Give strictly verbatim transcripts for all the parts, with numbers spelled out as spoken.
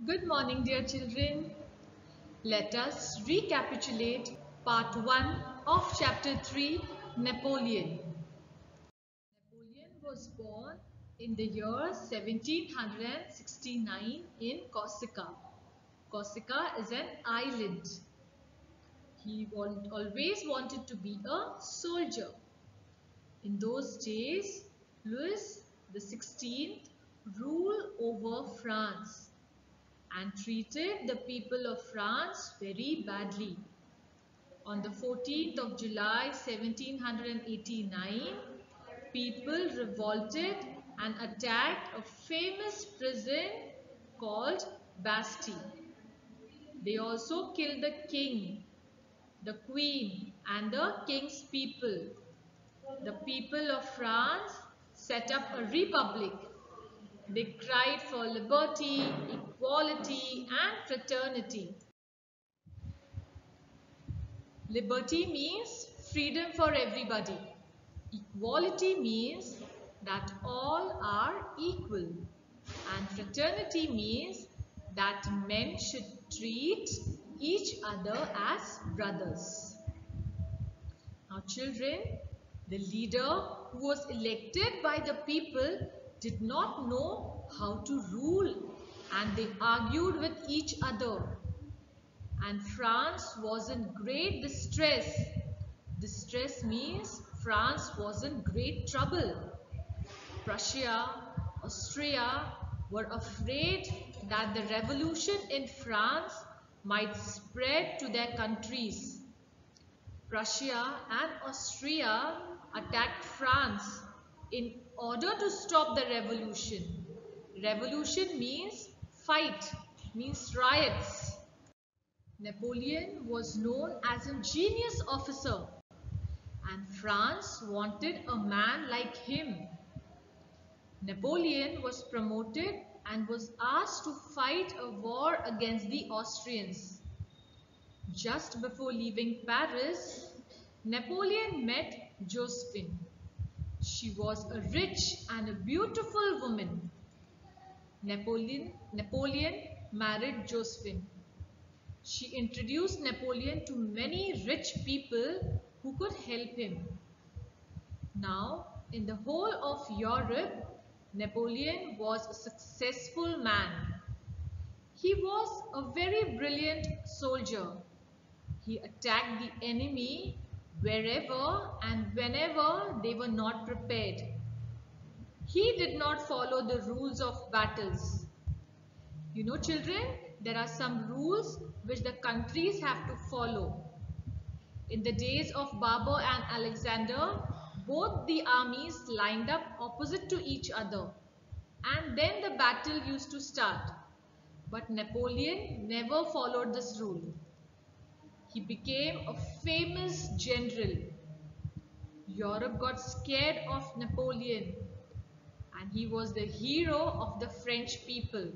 Good morning, dear children. Let us recapitulate part one of chapter three, Napoleon. Napoleon was born in the year seventeen sixty-nine in Corsica. Corsica is an island. He always wanted to be a soldier. In those days, Louis the sixteenth ruled over France and treated the people of France very badly. On the fourteenth of July seventeen eighty-nine, people revolted and attacked a famous prison called Bastille. They also killed the king, the queen and the king's people. The people of France set up a republic. They cried for liberty, equality and fraternity. Liberty means freedom for everybody. Equality means that all are equal. And fraternity means that men should treat each other as brothers. Now children, the leader who was elected by the people did not know how to rule and they argued with each other. And France was in great distress. Distress means France was in great trouble. Prussia, Austria were afraid that the revolution in France might spread to their countries. Prussia and Austria attacked France in order to stop the revolution. Revolution means fight, means riots. Napoleon was known as a genius officer and France wanted a man like him. Napoleon was promoted and was asked to fight a war against the Austrians. Just before leaving Paris, Napoleon met Josephine. She was a rich and a beautiful woman. Napoleon, Napoleon married Josephine. She introduced Napoleon to many rich people who could help him. Now, in the whole of Europe, Napoleon was a successful man. He was a very brilliant soldier. He attacked the enemy wherever and whenever they were not prepared. He did not follow the rules of battles. You know, children, there are some rules which the countries have to follow. In the days of Babur and Alexander, both the armies lined up opposite to each other and then the battle used to start. But Napoleon never followed this rule. He became a famous general. Europe got scared of Napoleon and he was the hero of the French people.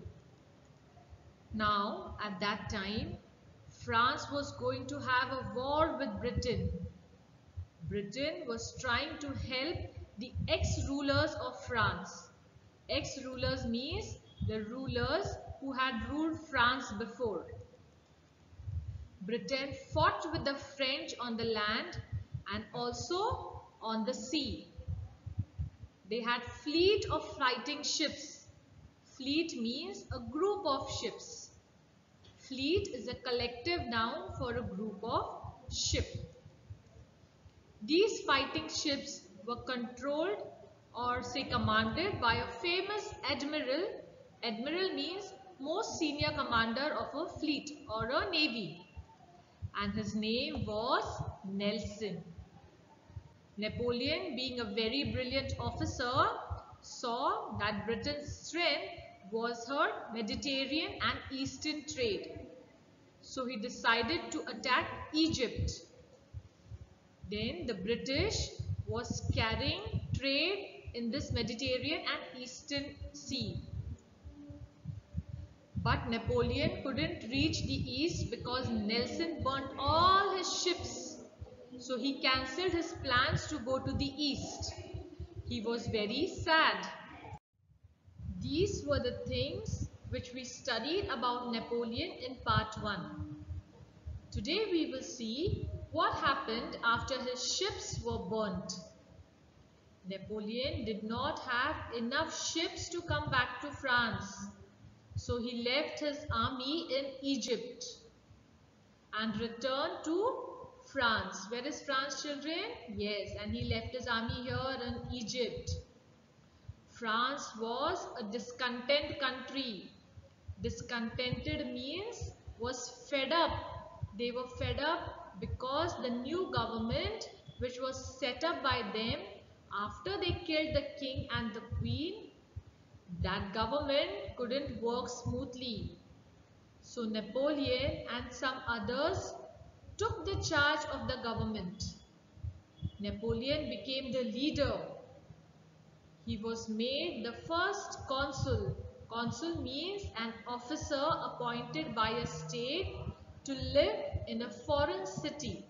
Now, at that time, France was going to have a war with Britain. Britain was trying to help the ex-rulers of France. Ex-rulers means the rulers who had ruled France before. Britain fought with the French on the land and also on the sea. They had fleet of fighting ships. Fleet means a group of ships. Fleet is a collective noun for a group of ships. These fighting ships were controlled or say commanded by a famous admiral. Admiral means most senior commander of a fleet or a navy. And his name was Nelson. Napoleon, being a very brilliant officer, saw that Britain's strength was her Mediterranean and Eastern trade. So he decided to attack Egypt. Then the British was carrying trade in this Mediterranean and Eastern Sea. But Napoleon couldn't reach the east because Nelson burnt all his ships. So he cancelled his plans to go to the east. He was very sad. These were the things which we studied about Napoleon in part one. Today we will see what happened after his ships were burnt. Napoleon did not have enough ships to come back to France, so he left his army in Egypt and returned to France. Where is France, children? Yes, and he left his army here in Egypt. France was a discontent country. Discontented means was fed up. They were fed up because the new government which was set up by them after they killed the king and the queen, that government couldn't work smoothly. So Napoleon and some others took the charge of the government. Napoleon became the leader. He was made the first consul. Consul means an officer appointed by a state to live in a foreign city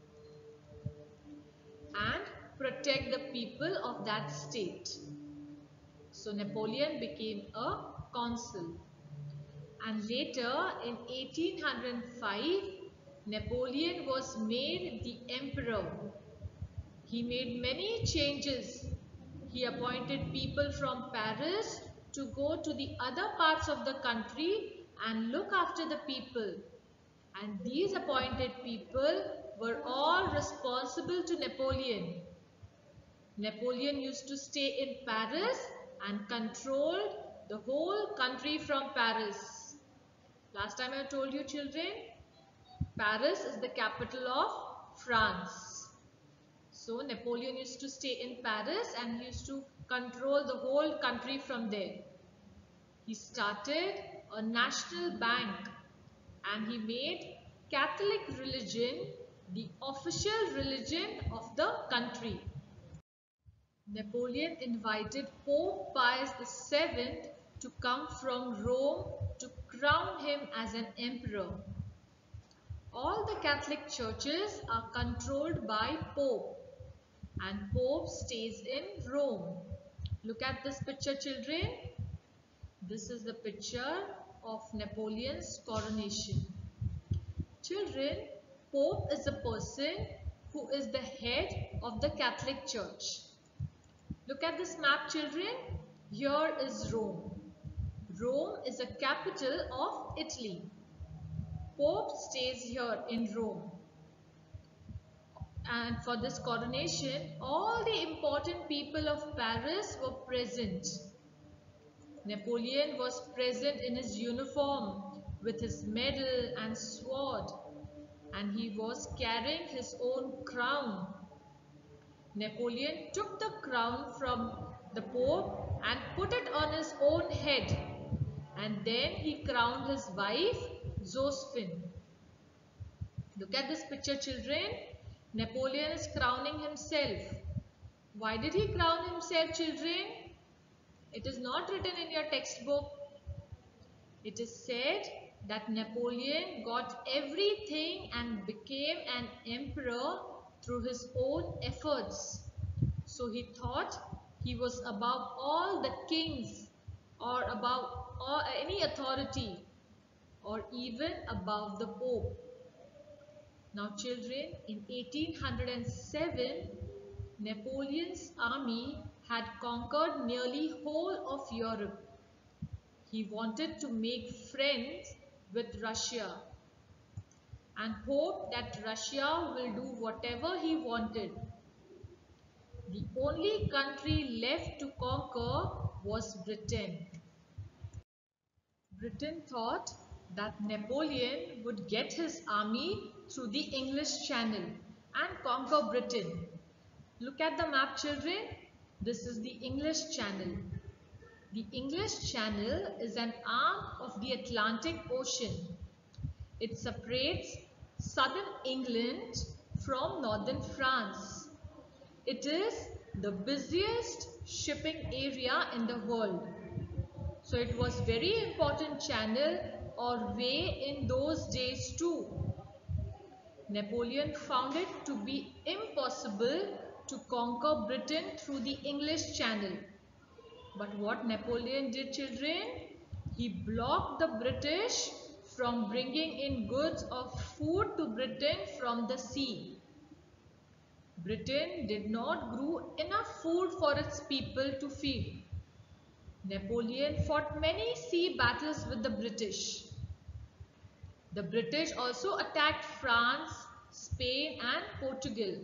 and protect the people of that state. So Napoleon became a consul. And later in eighteen oh five, Napoleon was made the emperor. He made many changes. He appointed people from Paris to go to the other parts of the country and look after the people. And these appointed people were all responsible to Napoleon. Napoleon used to stay in Paris and controlled the whole country from Paris. Last time I told you, children, Paris is the capital of France. So Napoleon used to stay in Paris and he used to control the whole country from there. He started a national bank and he made Catholic religion the official religion of the country. Napoleon invited Pope Pius the seventh to come from Rome to crown him as an emperor. All the Catholic churches are controlled by Pope and Pope stays in Rome. Look at this picture, children. This is the picture of Napoleon's coronation. Children, Pope is a person who is the head of the Catholic Church. Look at this map, children. Here is Rome. Rome is the capital of Italy. Pope stays here in Rome. And for this coronation, all the important people of Paris were present. Napoleon was present in his uniform with his medal and sword, and he was carrying his own crown. Napoleon took the crown from the Pope and put it on his own head, and then he crowned his wife, Josephine. Look at this picture, children. Napoleon is crowning himself. Why did he crown himself, children? It is not written in your textbook. It is said that Napoleon got everything and became an emperor through his own efforts. So he thought he was above all the kings or above all, any authority or even above the Pope. Now children, in eighteen oh seven, Napoleon's army had conquered nearly whole of Europe. He wanted to make friends with Russia and hoped that Russia will do whatever he wanted. The only country left to conquer was Britain. Britain thought that Napoleon would get his army through the English Channel and conquer Britain. Look at the map, children. This is the English Channel. The English Channel is an arm of the Atlantic Ocean. It separates southern England from northern France. It is the busiest shipping area in the world. So it was very important channel or way in those days too. Napoleon found it to be impossible to conquer Britain through the English Channel. But what Napoleon did, children? He blocked the British from bringing in goods of food to Britain from the sea. Britain did not grow enough food for its people to feed. Napoleon fought many sea battles with the British. The British also attacked France, Spain and Portugal.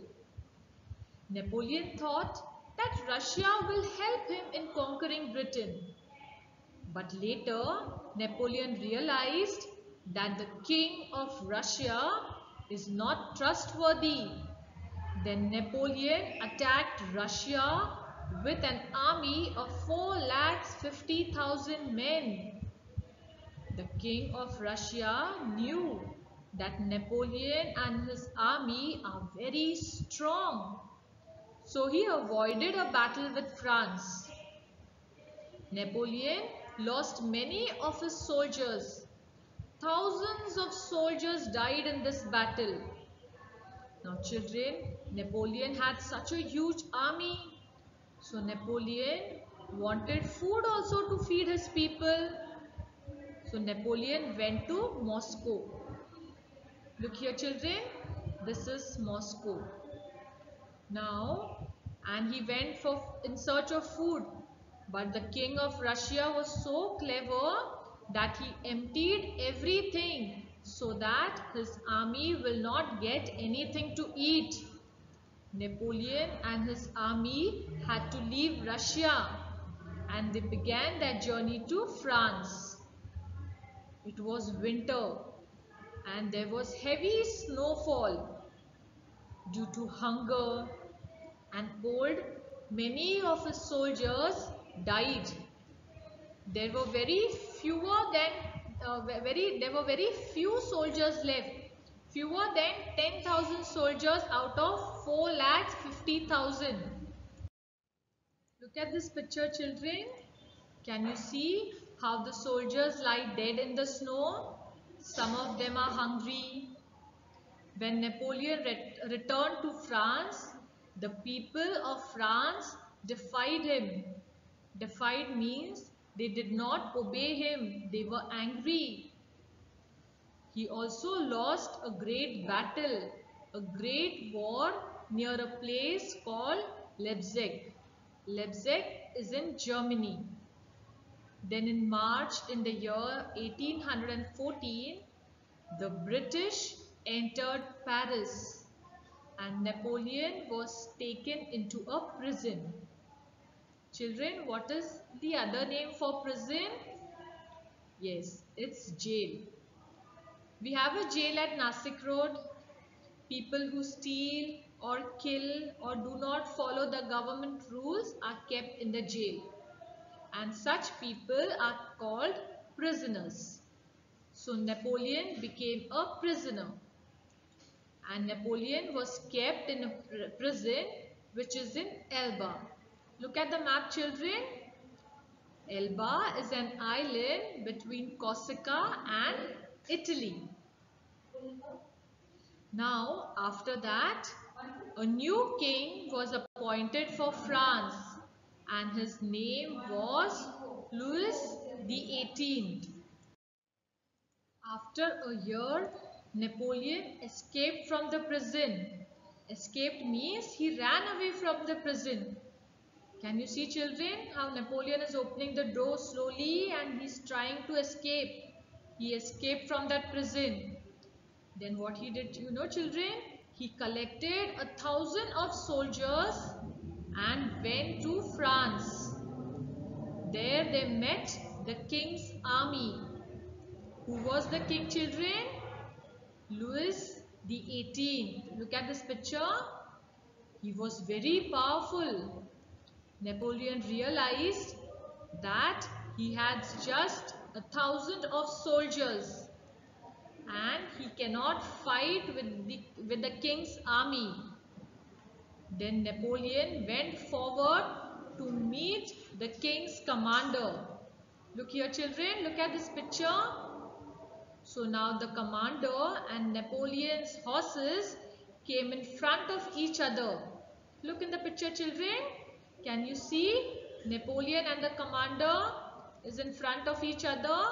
Napoleon thought that Russia will help him in conquering Britain. But later, Napoleon realized that the king of Russia is not trustworthy. Then Napoleon attacked Russia with an army of four lakh fifty thousand men. The king of Russia knew that Napoleon and his army are very strong. So he avoided a battle with France. Napoleon lost many of his soldiers. Thousands of soldiers died in this battle. Now children, Napoleon had such a huge army. So Napoleon wanted food also to feed his people. So Napoleon went to Moscow. Look here children, this is Moscow. Now, and he went for in search of food. But the king of Russia was so clever that he emptied everything so that his army will not get anything to eat. Napoleon and his army had to leave Russia and they began their journey to France. It was winter and there was heavy snowfall. Due to hunger and cold, many of his soldiers died. There were very fewer than uh, very there were very few soldiers left. Fewer than ten thousand soldiers out of four lakh fifty thousand. Look at this picture children. Can you see how the soldiers lie dead in the snow? Some of them are hungry. When Napoleon ret returned to France, the people of France defied him. Defied means they did not obey him. They were angry. He also lost a great battle, a great war near a place called Leipzig. Leipzig is in Germany. Then in March in the year eighteen fourteen, the British entered Paris and Napoleon was taken into a prison. Children, what is the other name for prison? Yes, it's jail. We have a jail at Nasik Road. People who steal or kill or do not follow the government rules are kept in the jail. And such people are called prisoners. So Napoleon became a prisoner. And Napoleon was kept in a prison which is in Elba. Look at the map children. Elba is an island between Corsica and Italy. Now after that, a new king was appointed for France and his name was Louis the eighteenth. After a year, Napoleon escaped from the prison. Escaped means he ran away from the prison. Can you see children how Napoleon is opening the door slowly and he's trying to escape. He escaped from that prison. Then what he did, you know children, he collected a thousand of soldiers and went to France. There they met the king's army. Who was the king children? Louis the eighteenth. Look at this picture. He was very powerful. Napoleon realized that he had just a thousand of soldiers and he cannot fight with the, with the king's army. Then Napoleon went forward to meet the king's commander. Look here children, look at this picture. So now the commander and Napoleon's horses came in front of each other. Look in the picture children. Can you see Napoleon and the commander? is in front of each other.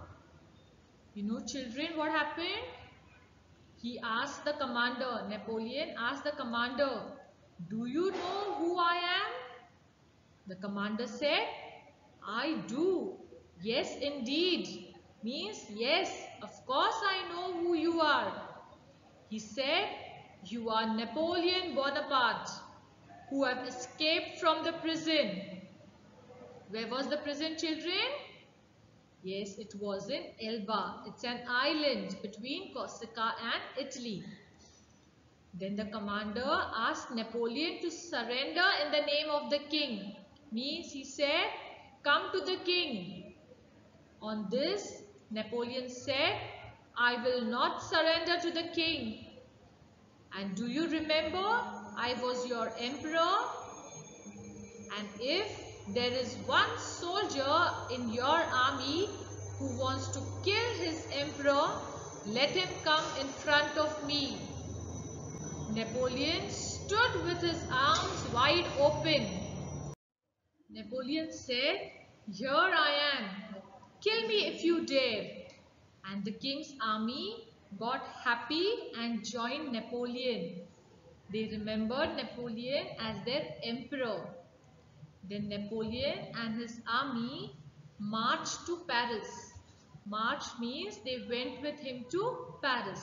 You know, children, what happened? He asked the commander, Napoleon asked the commander, "Do you know who I am?" The commander said, "I do. Yes, indeed." Means, yes, of course I know who you are. He said, "You are Napoleon Bonaparte, who have escaped from the prison." Where was the prison, children? Yes, it was in Elba. It's an island between Corsica and Italy. Then the commander asked Napoleon to surrender in the name of the king. Means he said, "Come to the king." On this, Napoleon said, "I will not surrender to the king. And do you remember, I was your emperor? And if there is one soldier in your army who wants to kill his emperor, let him come in front of me." Napoleon stood with his arms wide open. Napoleon said, "Here I am. Kill me if you dare." And the king's army got happy and joined Napoleon. They remembered Napoleon as their emperor. Then Napoleon and his army marched to Paris. March means they went with him to Paris.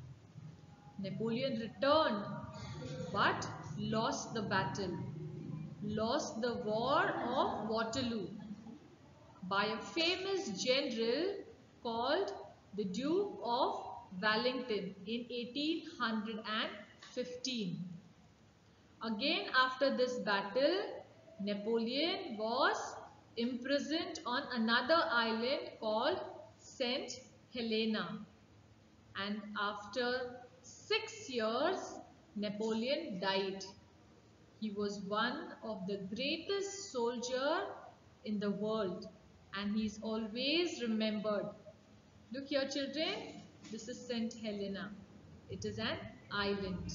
Napoleon returned but lost the battle, lost the war of Waterloo by a famous general called the Duke of Wellington in eighteen fifteen. Again, after this battle, Napoleon was imprisoned on another island called Saint Helena. And after six years, Napoleon died. He was one of the greatest soldiers in the world, and he is always remembered. Look here, children, this is Saint Helena. It is an island.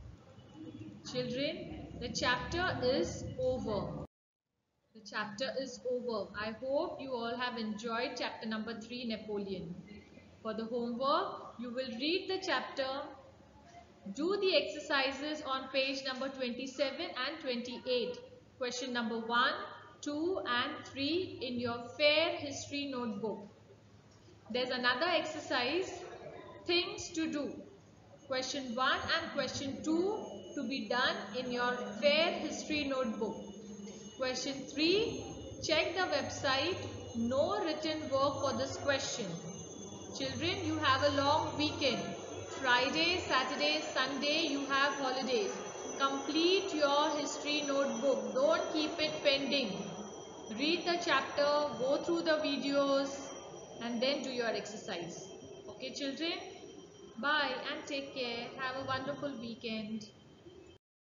Children, the chapter is over. The chapter is over. I hope you all have enjoyed chapter number three, Napoleon. For the homework, you will read the chapter, do the exercises on page number twenty-seven and twenty-eight. Question number one, two and three in your fair history notebook. There's another exercise, things to do. Question one and question two to be done in your fair history notebook. Question three, check the website, no written work for this question. Children, you have a long weekend. Friday, Saturday, Sunday, you have holidays. Complete your history notebook. Don't keep it pending. Read the chapter, go through the videos, and then do your exercise. Okay, children? Bye and take care. Have a wonderful weekend.